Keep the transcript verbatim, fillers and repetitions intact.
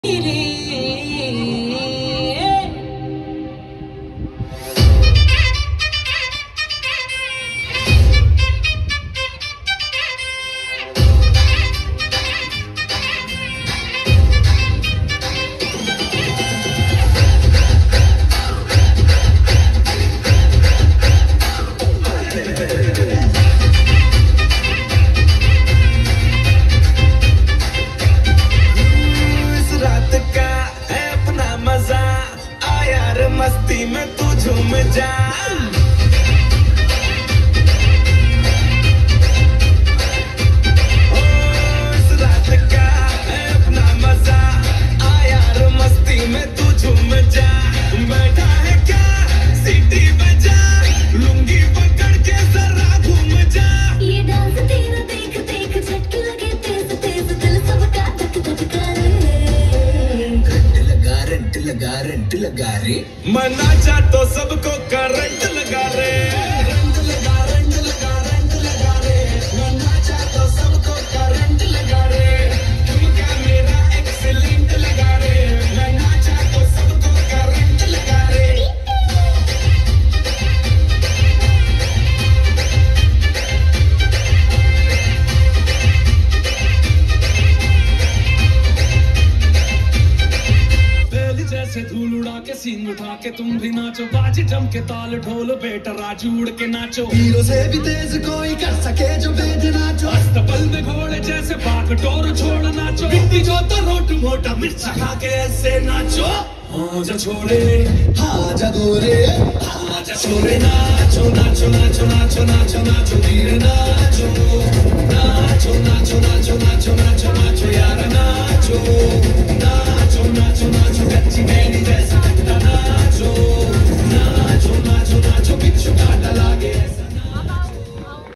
मस्ती में तू झूम जा। ओ, इस रात का है अपना मजा, आ यार मस्ती में तू झूम जा। बैठा है क्या सीटी बजा, लुंगी पकड़ के जरा घूम जा। ये डांस तेरा देख देख झटके लगे तेज तेज, दिल सबका धक धक करे। रंट लगा रंट लगा रंट लगा रे, मना चाह तो सबको करंट लगा रे। रंट लगा रंट लगा रंट लगा रे, मना चाह तो सबको करंट लगा रे। तुमका मेरा एक्सीलेंट लगा रे, मना चाह तो सबको करंट लगा रे। जैसे धूल उड़ा के सींग उठा के तुम भी नाचो, बाजी जम के ताल ढोल बेटा राजू उड़ के नाचो। हीरो से भी तेज कोई कर सके जो बेद नाचो, अस्तबल में घोड़े जैसे बाग डोर छोड़ नाचो। गिट्टी जो तो रोट मोटा मिर्चा खा के ऐसे नाचो। हाँ जा छोरे हाँ जा गोरे, हाँ जा छोरे, नाचो नाचो नाचो नाचो नाचो नाचो धीरे नाचो नाचो नाचो नाचो नाचो नाचो नाचो यार नाचो नाचो नाचो नाचो कच्ची मेरी